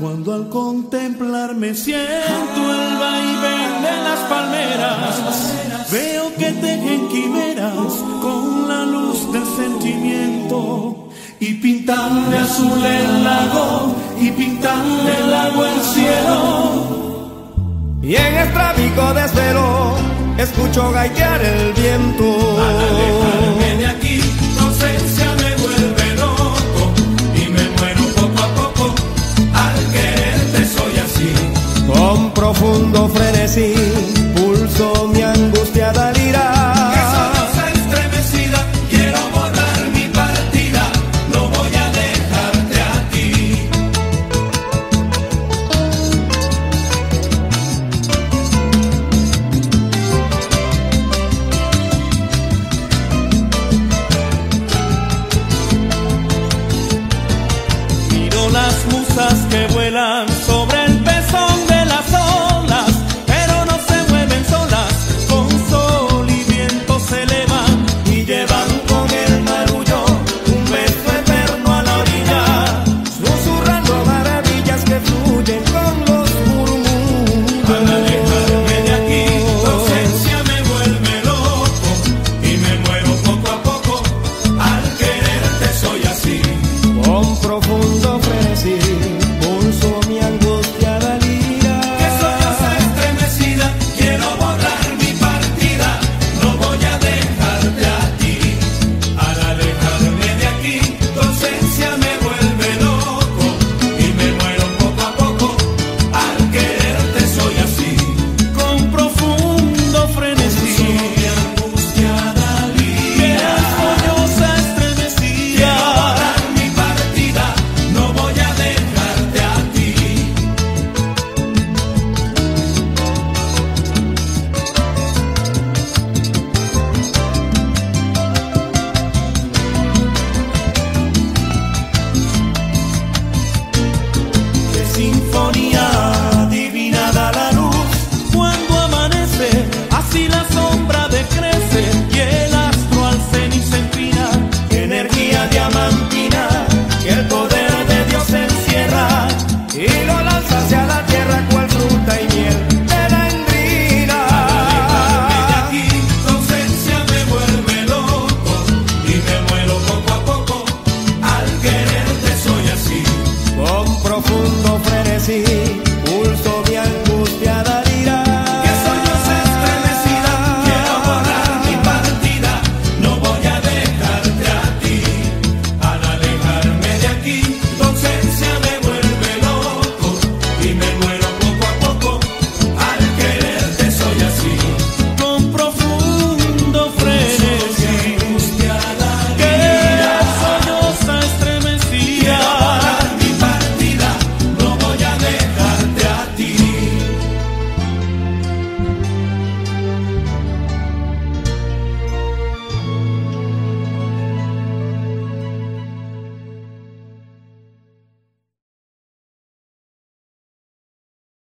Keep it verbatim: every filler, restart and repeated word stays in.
Cuando al contemplarme siento el vaivén de las palmeras, veo que tejen quimeras con la luz del sentimiento, y pintan de azul el lago, y pintan del lago el cielo. Y en estrabico desvelo escucho gaitear el viento. Al alejarme de aquí, tu ausencia me vuelve loco y me muero poco a poco. Al quererte soy así, con profundo frenesí, pulso mi angustiada lira. Que soy estremecida, quiero borrar mi partida, no voy a dejarte a ti. Miro las musas que vuelan sobre el pezón de las olas, pero no se mueven solas, con sol y viento se elevan y llevan con el marullo un beso eterno a la orilla, susurrando maravillas que fluyen con los murmullos. Al alejarme de aquí, tu ausencia me vuelve loco y me muero poco a poco. Al quererte soy así, con profundo frenesí, pulso mi angustiada lira. que soy estremecida, quiero borrar mi partida, no voy a dejarte a ti. Al alejarme de aquí, tu ausencia me vuelve loco y me muero poco a poco. Al quererte soy así, con profundo frenesí, mi angustiada lira, solloza estremecida. Quiero borrar mi partida, no voy a dejarte a ti. Qué sinfonía divina da la luz cuando amanece, así la sombra decrece y el astro al cenit se inclina. Qué energía diamantina que el poder de Dios encierra Y lo lanza hacia la tierra cual fruta y miel de la endrina. Alejarme de aquí, tu ausencia me vuelve loco y me muero poco a poco. Al quererte soy así, Con profundo frenesí,